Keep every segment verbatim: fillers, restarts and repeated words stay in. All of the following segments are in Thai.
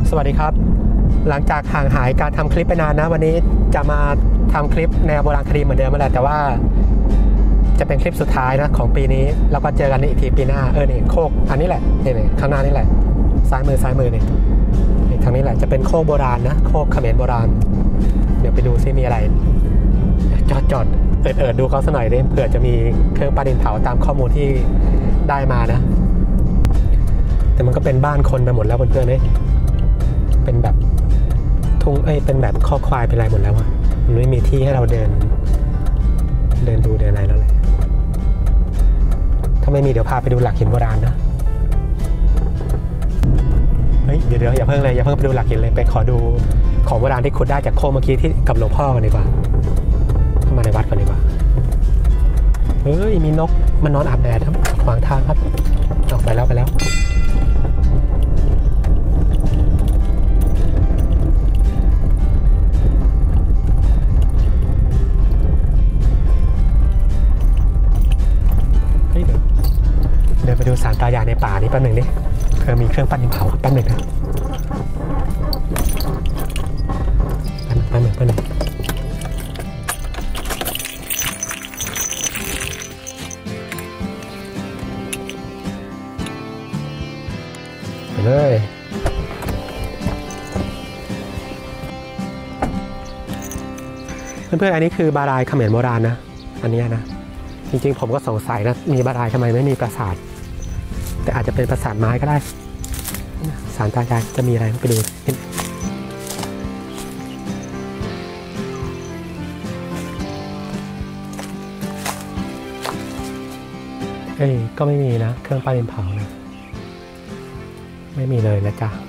สวัสดีครับหลังจากห่างหายการทำคลิปไปนานนะวันนี้จะมาทำคลิปแนวโบราณคดีเหมือนเดิมมาแหละแต่ว่าจะเป็นคลิปสุดท้ายนะของปีนี้แล้วก็เจอกันอีกทีปีหน้าเออนี่โคกอันนี้แหละนี่นี่ข้างหน้านี่แหละซ้ายมือซ้ายมือนี่ทางนี้แหละจะเป็นโคกโบราณนะโคกเขมรโบราณเดี๋ยวไปดูซิมีอะไรจอดจอดเอิดเอิดดูเขาสักหน่อยดิเผื่อจะมีเครื่องปั้นดินเผาตามข้อมูลที่ได้มานะแต่มันก็เป็นบ้านคนไปหมดแล้วเพื่อนๆเนี่ยเป็นแบบทุ่งเอ้ยเป็นแบบข้อควายเป็นอะไรหมดแล้วอะมันไม่มีที่ให้เราเดินเดินดูเดินอะไรแล้วเลยถ้าไม่มีเดี๋ยวพาไปดูหลักหินโบราณนะเฮ้ยเดี๋ยวเดี๋ยวอย่าเพิ่งเลยอย่าเพิ่งไปดูหลักหินเลยไปขอดูของโบราณที่ขุดได้จากโคเมื่อกี้ที่กับหลวงพ่อกันดีกว่าเข้ามาในวัดกันดีกว่าเฮ้ยมีนกมันนอนอาบแดดครับขวางทางครับออกไปแล้วไปแล้วเดินไปดูศาลตายายในป่านี้แป๊บหนึ่งดิเผื่อมีเครื่องปั้นดินเผาแป๊บหนึ่งนะแป๊บหนึ่งแป๊บหนึ่งไปเลยเพื่อนๆอันนี้คือบารายเขมรโบราณนะอันนี้นะจริงๆผมก็สงสัยนะมีบารายทำไมไม่มีปราสาทแต่อาจจะเป็นปราสาทไม้ก็ได้ศาลตายายจะมีอะไรไปดูเอ้ยก็ไม่มีนะเครื่องปั้นดินเผานะไม่มีเลยนะจ๊ะ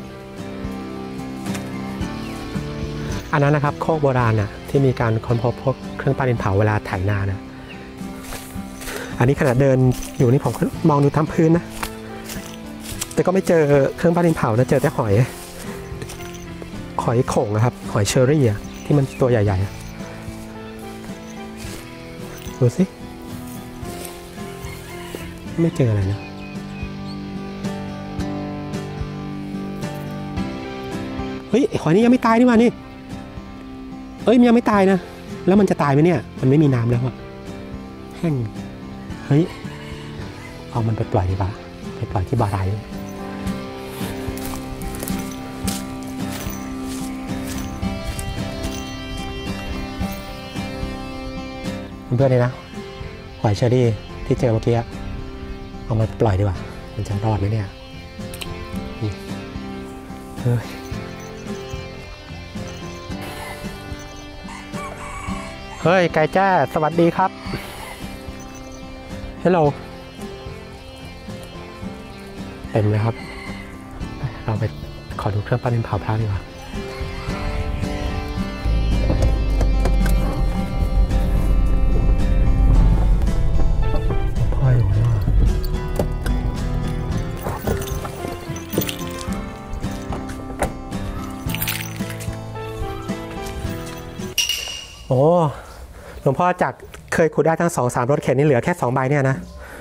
อันนั้นนะครับโคกโบราณน่ะที่มีการค้นพบพวกเครื่องปั้นดินเผาเวลาไถนานะอันนี้ขณะเดินอยู่นี่ผมมองดูตามพื้นนะแต่ก็ไม่เจอเครื่องปั้นดินเผานะเจอแต่หอยหอยโข่งนะครับหอยเชอรี่อ่ะที่มันตัวใหญ่ๆดูสิไม่เจออะไรนะเฮ้ยหอยนี้ยังไม่ตายนี่มานี่เอ้ยมันยังไม่ตายนะแล้วมันจะตายไหมเนี่ยมันไม่มีน้ำแล้วอะแห้งเฮ้ยเอามันไปปล่อยดีกว่าไปปล่อยที่บารายเพื่อนๆเลยนะหอยเชอรี่ที่เจอเมื่อกี้เอามาปล่อยดีกว่ามันจะรอดไหมเนี่ยเฮ้ยเฮ้ยไก่แจ้สวัสดีครับฮัลโหลเต็มเลยครับเราไปขอดูเครื่องปั้นดินเผาพระดีกว่าพ่ออยู่นี่ว่าโอ้หลวงพ่อจากเคยขุดได้ทั้งสองสามรถเข็นนี่เหลือแค่สองใบเนี่ยนะ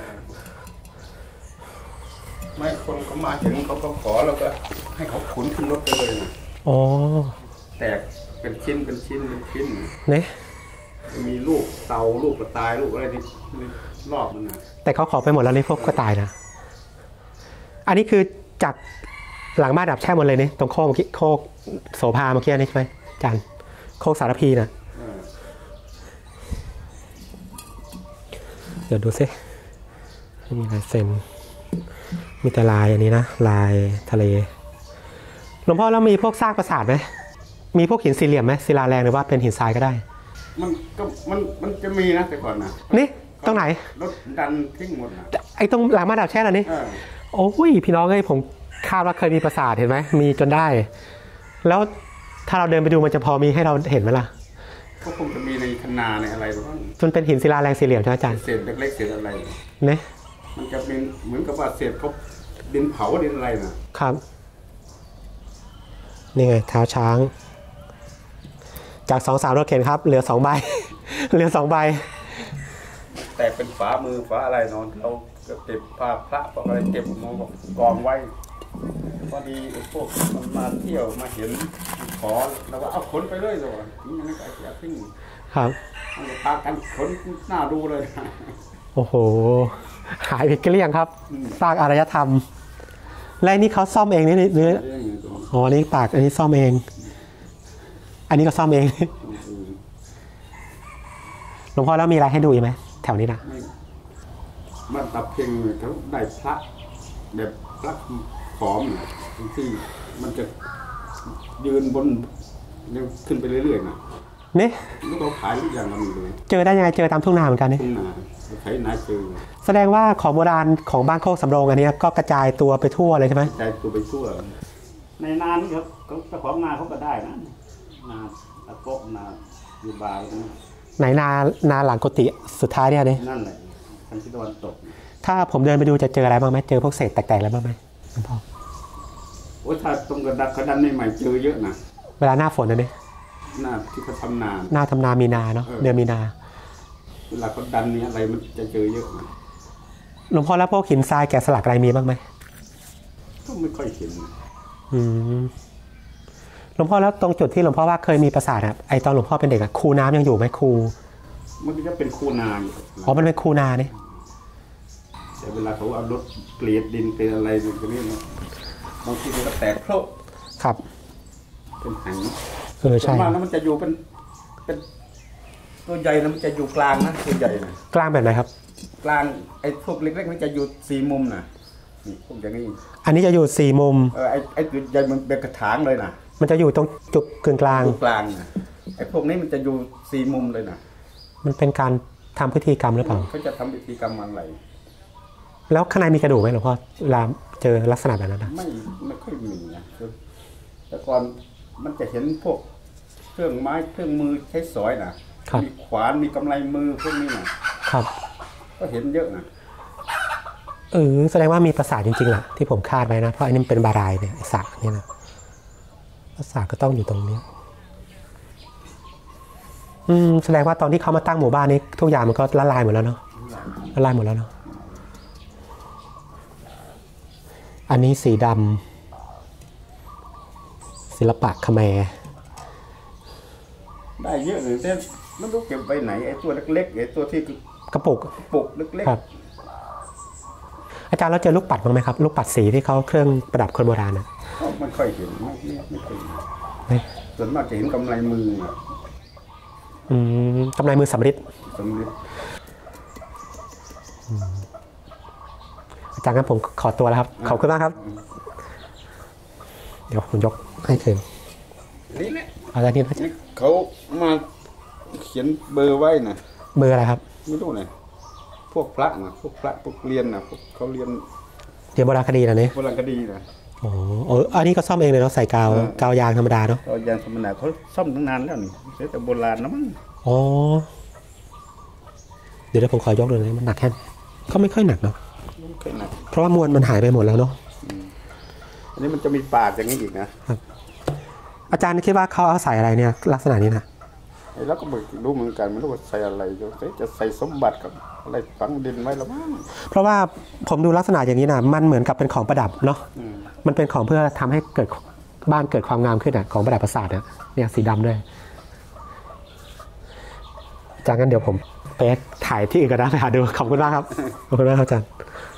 ไม่คนเขามาถึงเขาก็ขอเราก็ให้เขาขุนขึ้นรถไปเลยนะอ๋อแตกเป็นชิ้นเป็นชิ้นเป็นชิ้นเนี่ยมีลูกเตาลูกกระต่ายลูกอะไรที่รอบมันนะแต่เขาขอไปหมดแล้วนี่พวกกระต่ายนะอันนี้คือจากหลังบ้านดับแช่หมดเลยนี่ตรงโคกเมื่อกี้โคกโสภาเมื่อกี้นี่ใช่ไหมจันโคกสารพีนะเดี๋ยวดูซิมีลายเซ็นมีแต่ลายอันนี้นะลายทะเลหลวงพ่อแล้วมีพวกซากปราสาทไหมมีพวกหินสี่เหลี่ยมไหมศิลาแรงหรือว่าเป็นหินทรายก็ได้มันก็มันมันจะมีนะแต่ก่อนนะนี่ตรงไหนรถดันทิ้งหมดนะไอ้ตรงหลังมาดับแช่แล้วนี่โอ้ยพี่น้องเอ้ยผมคาดว่าเคยมีปราสาทเห็นไหมมีจนได้แล้วถ้าเราเดินไปดูมันจะพอมีให้เราเห็นไหมล่ะก็คงจะมีในคณาในอะไรบ้างมันเป็นหินศิลาแรงสี่เหลี่ยมใช่ไหมอาจารย์เศษเล็กๆเศษอะไรเนี่ยมันจะเป็นเหมือนกับว่าเศษเขาดินเผาดินอะไรนะครับนี่ไงเท้าช้างจากสองสามรถเข็นครับเหลือสองใบเหลือสองใบแต่เป็นฝามือฝาอะไรนอนเราก็เก็บผ้าพระอะไรเก็บมองกองไว้พอดีพวกมันมาเที่ยวมาเห็นขอแล้วว่าเอาขนไปเลยเลยนี่มันก็จะทิ้งครับมันพากันขนหน้าดูเลยโอ้โหหายไปเกลี้ยงครับซากอารยธรรมและนี่เขาซ่อมเองนี่เนื้ออ๋อนี่ปากอันนี้ซ่อมเองอันนี้ก็ซ่อมเองหลวงพ่อแล้วมีอะไรให้ดูอีกไหมแถวนี้นะบ้านตะเพ็งเขาได้พระแบบพระขอมที่มันจะยืนบนขึ้นไปเรื่อยๆนะนี่ลูกเราขายทุกอย่างมันเลยเจอได้ยังไงเจอตามทุ่งนาเหมือนกันนี่ทุ่งนาใช้นาเจอแสดงว่าของโบราณของบ้านโคกสำโรงอันนี้ก็กระจายตัวไปทั่วเลยใช่ไหมกระจายตัวไปทั่วในนานี่ครับเจ้าของนาเขาก็ได้นะนาตะโกนาอยู่บาร์ไหนนานาหลังกุฏิสุดท้ายเนี่ยนี่นั่นแหละทางทิศตะวันตกถ้าผมเดินไปดูจะเจออะไรบ้างไหมเจอพวกเศษแตกๆอะไรบ้างไหมหลวงพ่อโอ้ถ้าตรงกระดักกระดันใหม่เจอเยอะนะเวลาหน้าฝนนะนี่หน้าที่เขาทำนาหน้าทำนามีนาเนาะเดือนมีนาเวลาเขาดันนี่อะไรมันจะเจอเยอะนะหลวงพ่อแล้วพวกหินทรายแกะสลักอะไรมีบ้างไหมก็ไม่ค่อยเห็นอืมหลวงพ่อแล้วตรงจุดที่หลวงพ่อว่าเคยมีปราสาทครับไอตอนหลวงพ่อเป็นเด็กอะคูน้ำยังอยู่ไหมคูมันก็จะเป็นคูนาอยู่อ๋อมันเป็นคูนาเนี่ยแต่เวลาเขาเอารถเกลียดดินเป็นอะไรตรงนี้เนาะบางทีมันก็แตกโผล่ครับเป็นหางเออใช่มากแล้วมันจะอยู่เป็นเป็นตัวใหญ่นะมันจะอยู่กลางนะตัวใหญ่นะกลางแบบไหนครับกลางไอ้พวกเล็กๆมันจะอยู่สี่มุมนะนี่พวกอย่างนี้อันนี้จะอยู่สี่มุมเออไอ้ไอ้ตัวใหญ่มันเป็นกระถางเลยนะมันจะอยู่ตรงจุดกึ่งกลางกลางนะไอ้พวกนี้มันจะอยู่สี่มุมเลยนะมันเป็นการทำพิธีกรรมหรือเปล่าเขาจะทำพิธีกรรมอะไรแล้วข้างในมีกระดูกไหมหลวงพ่อเวลาเจอลักษณะแบบนั้นไม่ไม่ค่อยมีนะแต่ก่อนมันจะเห็นพวกเครื่องไม้เครื่องมือใช้สอยนะมีขวานมีกำไลมือพวกนี้นะครับก็เห็นเยอะนะเออแสดงว่ามีปราสาทจริงๆแหละที่ผมคาดไว้นะเพราะอันนี้เป็นบารายเนี่ยไอ้สระนี่นะปราสาทก็ต้องอยู่ตรงนี้อืมแสดงว่าตอนที่เขามาตั้งหมู่บ้านนี้ทุกอย่างมันก็ละลายหมดแล้วเนาะละลายหมดแล้วเนาะอันนี้สีดำศิลปะเขมรได้เยอะเลยแต่ไม่รู้เก็บไปไหนไอ้ตัวเล็กๆไอ้ตัวที่กระปุกกระปุกเล็กๆครับอาจารย์เราเจอลูกปัดบ้างไหมครับลูกปัดสีที่เขาเครื่องประดับคนโบราณนะมันค่อยเห็นไม่ไม่เคยส่วนมากจะเห็นกำไลมืออืมกำไลมือสำริดสำริดอาจารย์ครับผมขอตัวแล้วครับขอบคุณมากครับเดี๋ยวผมยกให้คืนนี่แหละอาจารย์นี่เขามาเขียนเบอร์ไว้นะเบอร์อะไรครับไม่รู้เลยพวกพระนะพวกพระพวกเรียนนะพวกเขาเรียนเรียนโบราณคดีนะเนี่ยโบราณคดีนะโอ้โหอันนี้ก็ซ่อมเองเลยเนาะใส่กาวกาวยางธรรมดาเนาะกาวยางธรรมดาเขาซ่อมตั้งนานแล้วนี่ใช้แต่โบราณนะมั้งอ๋อเดี๋ยวผมขอยกเลยนะมันหนักแค่ก็ไม่ค่อยหนักเนาะเพราะว่ามวลมันหายไปหมดแล้วเนาะอันนี้มันจะมีปากอย่างนี้อีกนะอาจารย์คิดว่าเขาเอาใส่อะไรเนี่ยลักษณะนี้นะแล้วก็ไม่รู้เหมือนกันไม่รู้ว่าใส่อะไรจะใส่สมบัติกับอะไรฝังดินไว้หรือมั้งเพราะว่าผมดูลักษณะอย่างนี้นะมันเหมือนกับเป็นของประดับเนาะมันเป็นของเพื่อทำให้เกิดบ้านเกิดความงามขึ้นอ่ะของประดับปราสาทเนี่ยเนี่ยสีดำด้วยจากนั้นเดี๋ยวผมไปถ่ายที่อื่นกันนะไปหาดูขอบคุณมากครับขอบคุณมากครับอาจารย์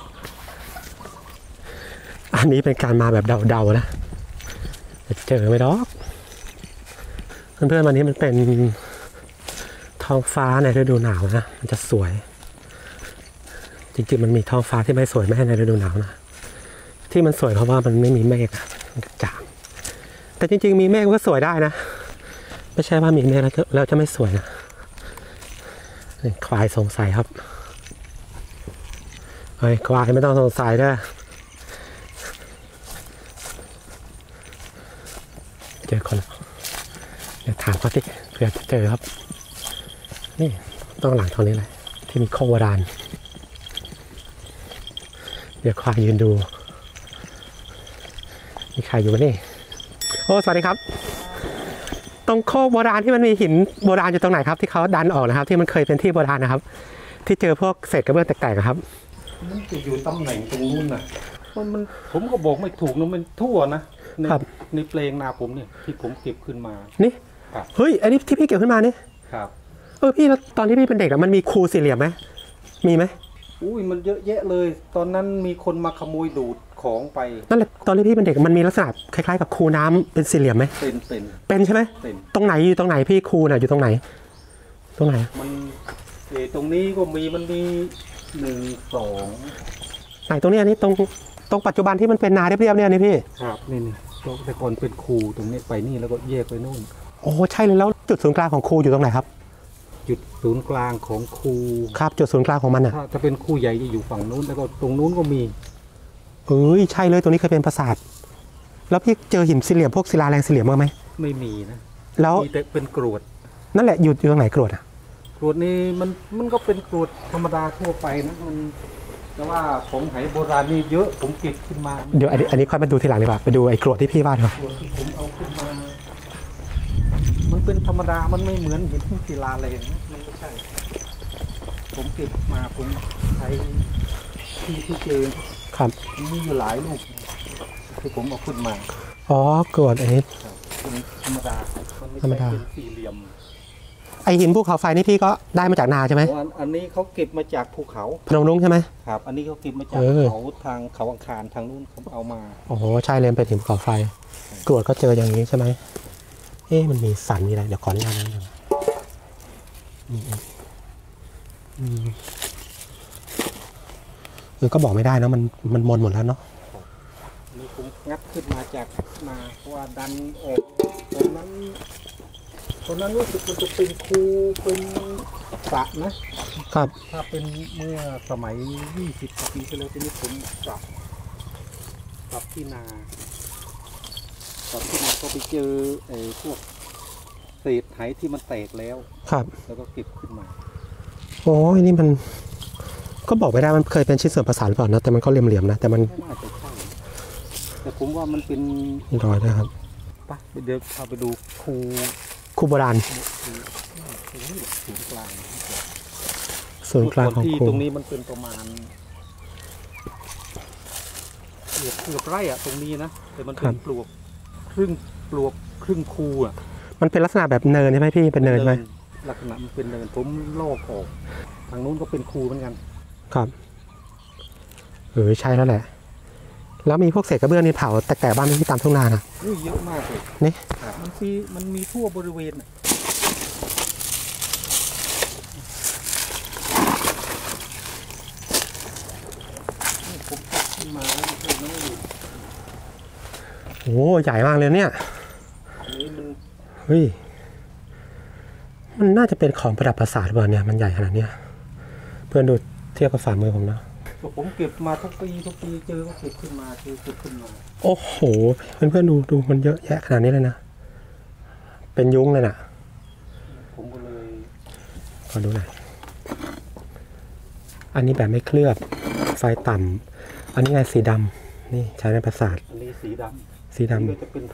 อันนี้เป็นการมาแบบเดาๆนะเจอไหมดอกเพื่อนๆวันนี้มันเป็นท้องฟ้าในฤดูหนาวนะมันจะสวยจริงๆมันมีท้องฟ้าที่ไม่สวยแม่ในฤดูหนาวนะที่มันสวยเพราะว่ามันไม่มีเมฆมันจางแต่จริงๆมีเมฆก็สวยได้นะไม่ใช่ว่ามีเมฆแล้วเราจะไม่สวยนะควายสงสัยครับเฮ้ยควายไม่ต้องสงสัยนะเจอคนเดี๋ยวถามเขาสิเผื่อจะเจอครับนี่ต้องหลังตรงนี้เลยที่มีโคโบราณเดี๋ยวควายยืนดูมีใครอยู่นี่โอ้สวัสดีครับตรงโคโบราณที่มันมีหินโบราณอยู่ตรงไหนครับที่เขาดันออกนะครับที่มันเคยเป็นที่โบราณนะครับที่เจอพวกเศษกระเบื้องแตกๆครับมันจะอยู่ตำแหน่งตรงนู้นนะมันมันผมก็บอกไม่ถูกนะมันทั่วนะในในเพลงนาผมเนี่ยที่ผมเก็บขึ้นมานี่เฮ้ยอันนี้ที่พี่เก็บขึ้นมานี่ครับเออพี่แล้วตอนที่พี่เป็นเด็กอะมันมีคูสี่เหลี่ยมไหมมีไหมอุ้ยมันเยอะแยะเลยตอนนั้นมีคนมาขโมยดูดของไปนั่นแหละตอนที่พี่เป็นเด็กมันมีลักษณะคล้ายๆกับคูน้ำเป็นสี่เหลี่ยมไหมเป็นเป็นเป็นใช่ไหมเป็นตรงไหนอยู่ตรงไหนพี่คูน่ะอยู่ตรงไหนตรงไหนมันเออตรงนี้ก็มีมันมีหนึ่งสองไหนตรงนี้อันนี้ตรงตรงปัจจุบันที่มันเป็นนาเรียบๆเนี่ยนี่พี่ครับนี่นี่แต่ก่อนเป็นคูตรงนี้ไปนี่แล้วก็แยกไปนู่นโอ้ใช่เลยแล้วจุดศูนย์กลางของคูอยู่ตรงไหนครับจุดศูนย์กลางของคูครับจุดศูนย์กลางของมันอ่ะถ้าเป็นคูใหญ่จะอยู่ฝั่งนู้นแล้วก็ตรงนู้นก็มีเอ้ยใช่เลยตรงนี้เคยเป็นปราสาทแล้วพี่เจอหินสี่เหลี่ยมพวกศิลาแรงสี่เหลี่ยมบ้างไหมไม่มีนะแล้วมีแต่เป็นกรวดนั่นแหละอยู่อยู่ตรงไหนกรวดอ่ะกรวดนี่มันมันก็เป็นกรวดธรรมดาทั่วไปนะมันแต่ว่าของไหโบราณนี่เยอะผมเก็บขึ้นมาเดี๋ยวอันนี้อันนี้ค่อยมาดูทีหลังดีกว่าไปดูไอ้กรวดที่พี่วาดเหรอกรวดที่ผมเอาขึ้นมามันเป็นธรรมดามันไม่เหมือนหินศิลาแรงมันไม่ใช่ผมเก็บมาผมใช้ที่ที่เจอครับมีอยู่หลายลูกที่ผมเอาขึ้นมาอ๋อกรวดอันนี้ธรรมดาธรรมดาเป็นสี่เหลี่ยมไอหินภูเขาไฟนี่พี่ก็ได้มาจากนาใช่ไหมอันนี้เขาเก็บมาจากภูเขาพนมรุ้งใช่ไหมครับอันนี้เขาเก็บมาจากเขาทางเขาอังคารทางนู้นเขาเอามาโอ้โหใช่เลยเป็นหินภูเขาไฟกรวดก็เจออย่างนี้ใช่ไหมเอ๊ะมันมีสันมีอะไรเดี๋ยวขออนุญาตนะเออก็บอกไม่ได้นะมันมันมนหมดแล้วเนาะนี่ผมงัดขึ้นมาจากนาเพราะว่าดันออกตอนนั้นตอนนั้นรู้สึกมันจะเป็นคูเป็นสระนะครับถ้าเป็นเมื่อสมัยยี่สิบปีที่แล้วทีนี้ผมกลับกลับที่นากลับที่นาก็ไปเจอไอ้พวกเศษไหที่มันแตกแล้วครับแล้วก็เก็บขึ้นมาโอ้ยนี่มันก็บอกไม่ได้มันเคยเป็นชิ้นส่วนประสานหรือเปล่านะแต่มันก็เหลี่ยมๆนะแต่มันน่าจะใช่แต่ผมว่ามันเป็นรอยนะครับไปเดี๋ยวพาไปดูคูคูโบราณศูนย์กลางศูนย์กลางของที่ตรงนี้มันเป็นประมาณเกือบเกือบไร่อะตรงนี้นะแต่มันเป็นปลวกครึ่งปลวกครึ่งคูอะมันเป็นลักษณะแบบเนินใช่ไหมพี่เป็นเนินไหมลักษณะมันเป็นเนินผมลอกออกทางนู้นก็เป็นคูเหมือนกันครับเออใช่แล้วแหละแล้วมีพวกเศษกระเบื้องนี่เผาแต่แต่บ้านที่ตามทุ่งนานะอุ้ยเยอะมากเลยนี่มันมีมันมีทั่วบริเวณผมขึ้นมาแล้วมันเป็นน้อยอยู่โอ้ใหญ่มากเลยเนี่ยนี่มันเฮ้ยมันน่าจะเป็นของประดับปราสาทหรือเปล่าเนี่ยมันใหญ่ขนาดนี้เพื่อนดูเทียบกับฝ่ามือผมนะผมเก็บมาทุกปีทุกปีเจอก็เก็บขึ้นมาเจอเก็บขึ้นมาโอ้โหเพื่อนเพื่อนดูดูมันเยอะแยะขนาดนี้เลยนะเป็นยุ้งเลยนะผมก็เลยขอดูหน่อยอันนี้แบบไม่เคลือบไฟต่ำอันนี้ไงสีดำนี่ใช้ในปราสาทอันนี้สีดำสีดำจะเป็นไห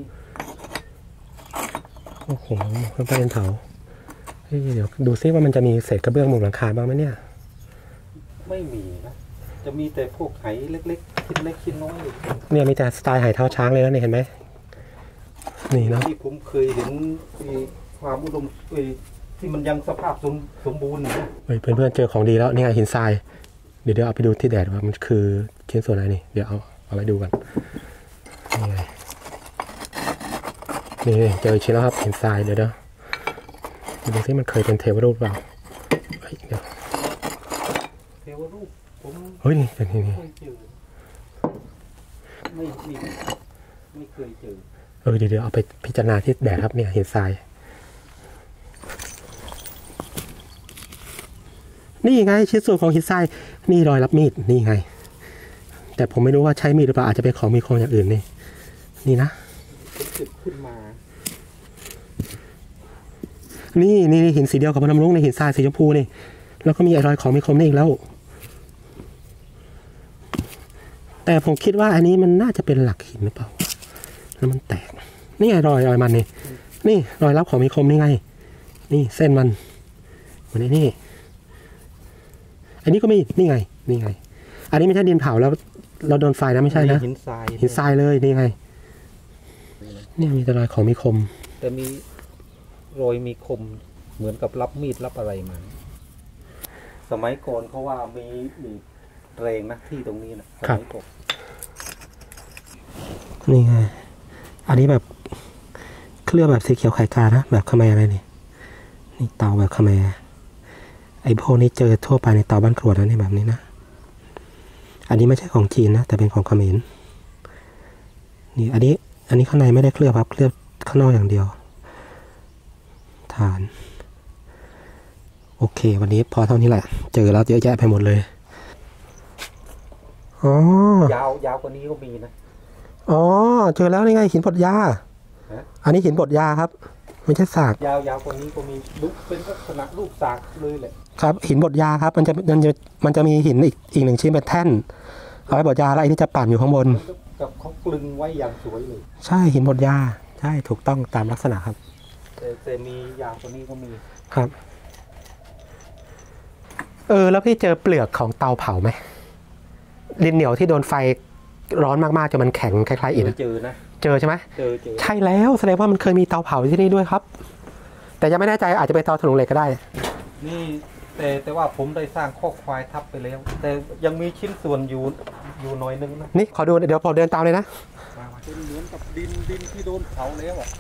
โอ้โหเพื่อนเป็นเถาเดี๋ยวดูซิว่ามันจะมีเศษกระเบื้องมุงหลังคาบ้างไหมเนี่ยไม่มีนะจะมีแต่พวกไหเล็กๆชิ้นเล็กชิ้นน้อยเนี่ยมีแต่สไตล์ไหเท้าช้างเลยนะนี่เห็นไหมนี่เนาะที่ผมเคยเห็นความอุดมที่มันยังสภาพสมบูรณ์นะเพื่อนเพื่อนเจอของดีแล้วนี่ไงหินทรายเดี๋ยวเดี๋ยวเอาไปดูที่แดดว่ามันคือชิ้นส่วนอะไรนี่เดี๋ยวเอาเอาไปดูกันนี่ไงนี่เจอชิ้นแล้วครับหินทรายเดี๋ยวเดี๋ยวดูซิมันเคยเป็นเทวรูปเปล่าเดี๋ยวเทวรูปผมเฮ้ยนี่เป็นที่นี่ไม่ไม่ไม่เคยเจอเออเดี๋ยวเดี๋ยวเอาไปพิจารณาที่แดดครับเนี่ยหินทรายนี่ไงชิ้นส่วนของหินทรายนี่รอยรับมีดนี่ไงแต่ผมไม่รู้ว่าใช้มีดหรือเปล่าอาจจะเป็นของมีคมอย่างอื่นนี่นี่นะขึ้นมานี่นี่หินสีเดียวกับพนมรุ้งในหินทรายสีชมพูนี่แล้วก็มีไอรอยของมีคมนี่อีกแล้วแต่ผมคิดว่าอันนี้มันน่าจะเป็นหลักหินหรือเปล่าแล้วมันแตกนี่ไงรอยรอยมันนี่นี่รอยรับของมีคมนี่ไงนี่เส้นมันเหมือนนี่อันนี้ก็มีนี่ไงนี่ไงอันนี้ไม่ใช่ดินเผาแล้วเราโดนไฟนะไม่ใช่นะหินทรายหินทรายเลยนี่ไงนี่มีแต่รอยของมีคมแต่มีรอยมีคมเหมือนกับรับมีดรับอะไรมาสมัยก่อนเขาว่ามีมีแรงนะที่ตรงนี้นะสมัยก่อนนี่ไงอันนี้แบบเคลือบแบบสีเขียวไข่กานะแบบคาเมอะไรนี่นี่เตาแบบคาเมไอพวกนี้เจอทั่วไปในเตาบ้านกรวดนะนี่แบบนี้นะอันนี้ไม่ใช่ของจีนนะแต่เป็นของเขมรนี่อันนี้อันนี้ข้างในไม่ได้เคลือบครับเคลือบข้างนอกอย่างเดียวฐานโอเควันนี้พอเท่านี้แหละเจอแล้วเยอะแยะไปหมดเลยอ๋อยาวยาวกว่านี้ก็มีนะอ๋อเจอแล้วนี่ไงหินบดยาอันนี้หินบดยาครับไม่ใช่สากยาวยาวกว่านี้ก็มีลุกเป็นลักษณะรูปสากเลยแหละครับหินบดยาครับมันจะมันจะมันจะมีหินอีกอีกหนึ่งชิ้นเป็นแท่นเอาไว้บดยาแล้วไอ้นี่จะปั่นอยู่ข้างบนกับเขากลึงไว้อย่างสวยเลยใช่หินบดยาใช่ถูกต้องตามลักษณะครับแต่แต่มียาวกว่านี้ก็มีครับเออแล้วพี่เจอเปลือกของเตาเผาไหมดินเหนียวที่โดนไฟร้อนมากๆจนมันแข็งคล้ายๆอิฐเจอนะเจอใช่ไหมเจอเจอใช่แล้วแสดงว่ามันเคยมีเตาเผาที่นี่ด้วยครับแต่ยังไม่แน่ใจอาจจะเป็นเตาถลุงเหล็กก็ได้นี่แต่แต่ว่าผมได้สร้างข้อควายทับไปแล้วแต่ยังมีชิ้นส่วนอยู่อยู่หน่อยนึงนะนี่ขอดูเดี๋ยวพอเดินตามเลยนะเป็นเหมือนกับดินดินที่โดนเผาแล้วอ่ะ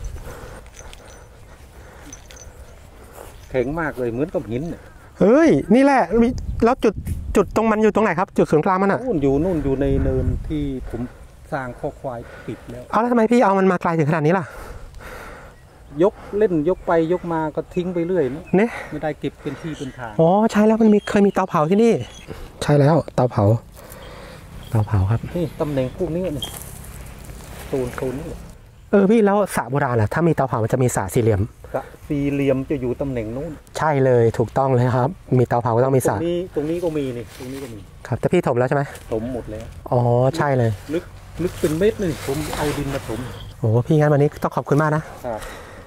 แข็งมากเลยเหมือนกับหินเฮ้ยนี่แหละแล้วจุดจุดตรงมันอยู่ตรงไหนครับจุดศูนย์กลางมันอ่ะนู่นอยู่นู่นอยู่ในเนินที่ผมสร้างข้อควายปิดแล้วเอาแล้วทำไมพี่เอามันมาไกลถึงขนาดนี้ล่ะยกเล่นยกไปยกมาก็ทิ้งไปเรื่อยนะเนี่ยไม่ได้เก็บเป็นที่เป็นทางอ๋อใช่แล้วมันมีเคยมีเตาเผาที่นี่ใช่แล้วเตาเผาเตาเผาครับนี่ตำแหน่งพวกนี้เนี่ยโซนโซนนี้เออพี่แล้วสระโบราณล่ะถ้ามีเตาเผามันจะมีสระสี่เหลี่ยมสระสี่เหลี่ยมจะอยู่ตำแหน่งนู้นใช่เลยถูกต้องเลยครับมีเตาเผาก็ต้องมีสระตรงนี้ตรงนี้ก็มีนี่ตรงนี้ก็มีครับแต่พี่ถมแล้วใช่ไหมถมหมดแล้วอ๋อใช่เลยลึกลึกเป็นเม็ดเลยผมเอาดินมาถมโอ้พี่งั้นวันนี้ต้องขอบคุณมากนะครับ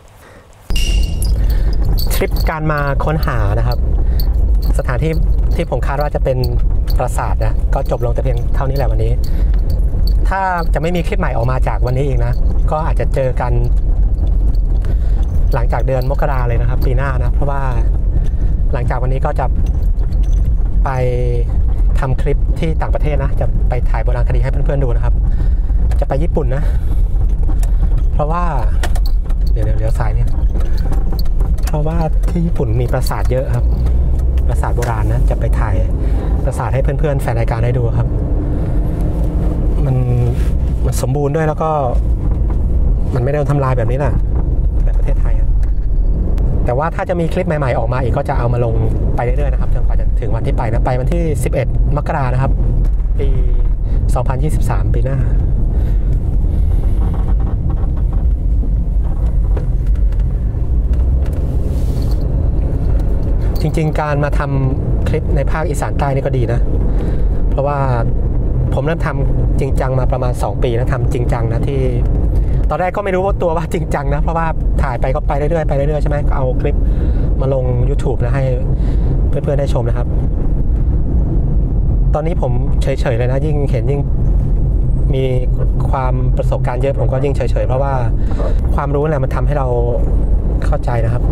ทริปการมาค้นหานะครับสถานที่ที่ผมคาดว่าจะเป็นปราสาทนะก็จบลงแต่เพียงเท่านี้แหละวันนี้ถ้าจะไม่มีคลิปใหม่ออกมาจากวันนี้เองนะก็อาจจะเจอกันหลังจากเดือนมกราเลยนะครับปีหน้านะเพราะว่าหลังจากวันนี้ก็จะไปทำคลิปที่ต่างประเทศนะจะไปถ่ายโบราณคดีให้เพื่อนๆดูนะครับจะไปญี่ปุ่นนะเพราะว่าเดี๋ยวเดี๋ยวซ้ายเนี่ยเพราะว่าที่ญี่ปุ่นมีปราสาทเยอะครับปราสาทโบราณนะจะไปถ่ายปราสาทให้เพื่อนๆแฟนรายการได้ดูครับมันมันสมบูรณ์ด้วยแล้วก็มันไม่ได้โดนทำลายแบบนี้นะแบบประเทศไทยแต่ว่าถ้าจะมีคลิปใหม่ๆออกมาอีกก็จะเอามาลงไปเรื่อยๆนะครับจนกว่าจะถึงวันที่ไปนะไปวันที่สิบเอ็ดมกรานะครับปีสองพันยี่สิบสามปีหน้าจริงๆการมาทำคลิปในภาคอีสานใต้นี่ก็ดีนะเพราะว่าผมเริ่มทำจริงจังมาประมาณสองปีนะทำจริงจังนะที่ตอนแรกก็ไม่รู้ว่าตัวว่าจริงจังนะเพราะว่าถ่ายไปก็ไปเรื่อยๆไปเรื่อยๆใช่ไหมก็เอาคลิปมาลง YouTube นะให้เพื่อนๆได้ชมนะครับตอนนี้ผมเฉยๆเลยนะยิ่งเห็นยิ่งมีความประสบการณ์เยอะผมก็ยิ่งเฉยๆเพราะว่าความรู้อะไรมันทำให้เราเข้าใจนะครับ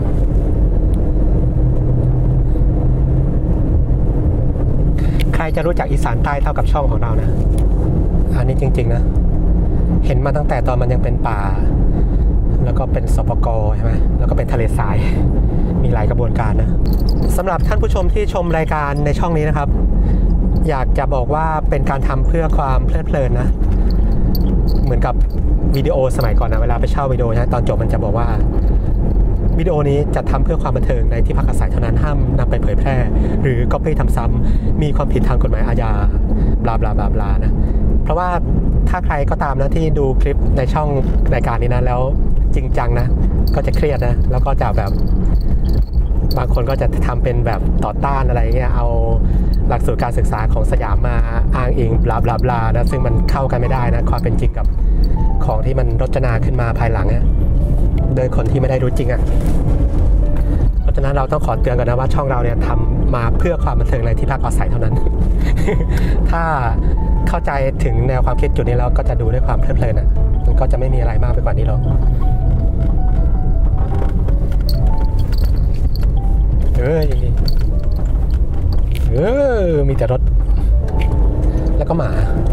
ใครจะรู้จักอีสานใต้เท่ากับช่องของเรานะอันนี้จริงๆนะเห็นมาตั้งแต่ตอนมันยังเป็นป่าแล้วก็เป็นสปก.ใช่ไหมแล้วก็เป็นทะเลทรายมีหลายกระบวนการนะสำหรับท่านผู้ชมที่ชมรายการในช่องนี้นะครับอยากจะบอกว่าเป็นการทำเพื่อความเพลิดเพลินนะเหมือนกับวิดีโอสมัยก่อนนะเวลาไปเช่าวิดีโอนะตอนจบมันจะบอกว่าวิดีโอนี้จะทำเพื่อความบันเทิงในที่พักอาศัยเท่านั้นห้ามนำไปเผยแพร่หรือก๊อปปี้ทำซ้ำมีความผิดทางกฎหมายอาญาบลาบลาบลาบลานะเพราะว่าถ้าใครก็ตามนะที่ดูคลิปในช่องรายการนี้นะแล้วจริงจังนะก็จะเครียดนะแล้วก็จะแบบบางคนก็จะทำเป็นแบบต่อต้านอะไรเงี้ยเอาหลักสูตรการศึกษาของสยามมาอ้างอิงบลาบลาบลานะซึ่งมันเข้ากันไม่ได้นะความเป็นจริงกับของที่มันรจนาขึ้นมาภายหลังนะโดยคนที่ไม่ได้รู้จริงอ่ะเพราะฉะนั้นเราต้องขอเตือนกันนะว่าช่องเราเนี่ยทำมาเพื่อความบันเทิงในที่พักอาศัยเท่านั้น ถ้าเข้าใจถึงแนวความคิดจุดนี้แล้วก็จะดูด้วยความเพลิดเพลินอ่ะมันก็จะไม่มีอะไรมากไปกว่านี้หรอกเอออย่างนี้เออมีแต่รถแล้วก็หมา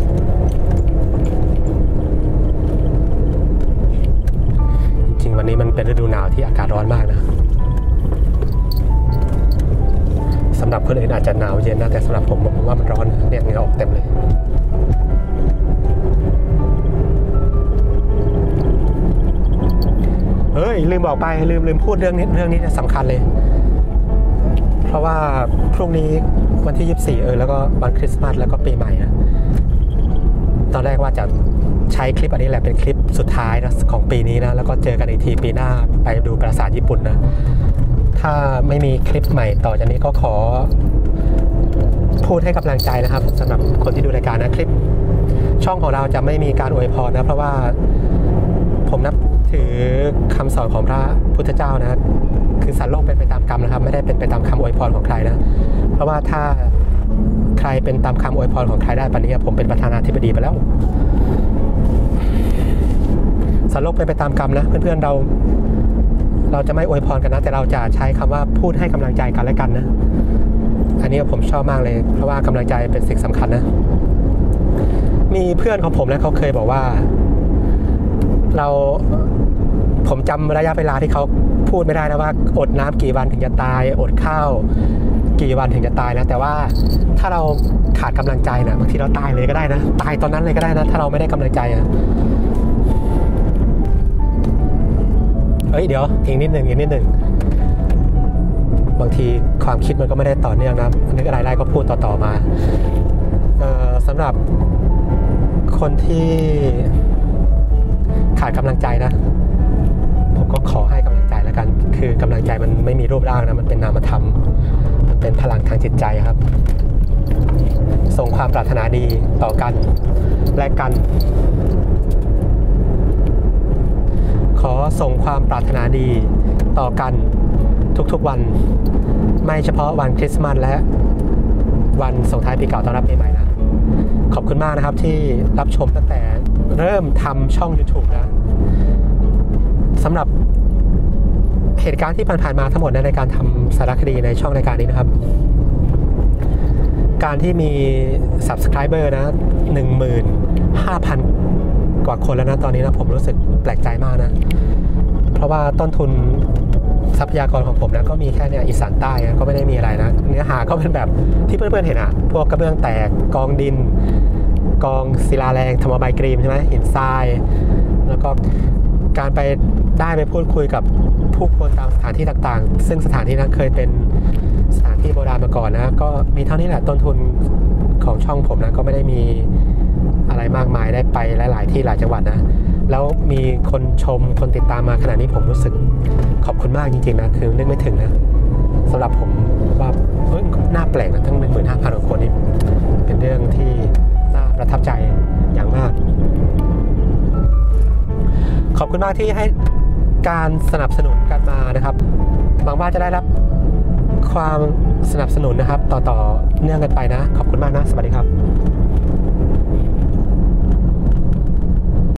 จริงวันนี้มันเป็นฤดูหนาวที่อากาศร้อนมากนะสำหรับคนอื่นอาจจะหนาวเย็นนะแต่สำหรับผมผมว่ามันร้อนเนี่ยเหงื่อออกเต็มเลยเฮ้ยลืมบอกไปลืมลืมพูดเรื่องนี้เรื่องนี้สำคัญเลยเพราะว่าพรุ่งนี้วันที่ยี่สิบสี่เออแล้วก็วันคริสต์มาสแล้วก็ปีใหม่นะตอนแรกว่าจะใช้คลิปอันนี้แหละเป็นคลิปสุดท้ายนะของปีนี้นะแล้วก็เจอกันอีกทีปีหน้าไปดูปราสาทญี่ปุ่นนะถ้าไม่มีคลิปใหม่ต่อจากนี้ก็ขอพูดให้กำลังใจนะครับสำหรับคนที่ดูรายการนะคลิปช่องของเราจะไม่มีการอวยพรนะเพราะว่าผมนับถือคำสอนของพระพุทธเจ้านะคือสัตว์โลกเป็นไปตามกรรมนะครับไม่ได้เป็นไปตามคำอวยพรของใครนะเพราะว่าถ้าใครเป็นตามคำอวยพรของใครได้ปานนี้ผมเป็นประธานาธิบดีไปแล้วสัตว์โลกเป็นไปตามกรรมนะเพื่อนๆเราเราจะไม่อวยพรกันนะแต่เราจะใช้คำว่าพูดให้กำลังใจกันและกันนะอันนี้ผมชอบมากเลยเพราะว่ากำลังใจเป็นสิ่งสำคัญนะมีเพื่อนของผมนะเขาเคยบอกว่าเราผมจำระยะเวลาที่เขาพูดไม่ได้นะว่าอดน้ำกี่วันถึงจะตายอดข้าวกี่วันถึงจะตายนะแต่ว่าถ้าเราขาดกำลังใจนะบางทีเราตายเลยก็ได้นะตายตอนนั้นเลยก็ได้นะถ้าเราไม่ได้กำลังใจนะเฮ้ยเดี๋ยวอีกนิดหนึ่งอีกนิดหนึ่งบางทีความคิดมันก็ไม่ได้ต่อเนื่องนะนึกอะไรได้ก็พูดต่อๆมาสำหรับคนที่ขาดกำลังใจนะผมก็ขอให้กำลังใจแล้วกันคือกำลังใจมันไม่มีรูปร่างนะมันเป็นนามธรรมมันเป็นพลังทางจิตใจครับส่งความปรารถนาดีต่อกันและกันขอส่งความปรารถนาดีต่อกันทุกๆวันไม่เฉพาะวันคริสต์มาสและวันส่งท้ายปีเก่าต้อนรับปีใหม่นะขอบคุณมากนะครับที่รับชมตั้งแต่เริ่มทำช่อง YouTube นะสำหรับเหตุการณ์ที่ผ่านๆมาทั้งหมดในการทำสารคดีในช่องรายการนี้นะครับการที่มี Subscriber นะ หนึ่งหมื่นห้าพัน กว่าคนแล้วนะตอนนี้นะผมรู้สึกแปลกใจมากนะเพราะว่าต้นทุนทรัพยากรของผมนะก็มีแค่เนี่ยอีสานใต้ก็ไม่ได้มีอะไรนะเนื้อหาก็เป็นแบบที่เพื่อนๆเห็นอ่ะพวกกระเบื้องแตกกองดินกองศิลาแรงทำมาใบกรีมใช่ไหมหินทรายแล้วก็การไปได้ไปพูดคุยกับผู้คนตามสถานที่ต่างๆซึ่งสถานที่นั้นเคยเป็นสถานที่โบราณมาก่อนนะก็มีเท่านี้แหละต้นทุนของช่องผมนะก็ไม่ได้มีอะไรมากมายได้ไปหลายๆที่หลายจังหวัดนะแล้วมีคนชมคนติดตามมาขนาดนี้ผมรู้สึกขอบคุณมากจริงๆนะคือนึกไม่ถึงนะสำหรับผมว่าเฮ้ยน่าแปลกนะทั้ง หนึ่งหมื่นห้าพัน คนนี้เป็นเรื่องที่น่าประทับใจอย่างมากขอบคุณมากที่ให้การสนับสนุนกันมานะครับหวังว่าจะได้รับความสนับสนุนนะครับต่อๆเนื่องกันไปนะขอบคุณมากนะสวัสดีครับ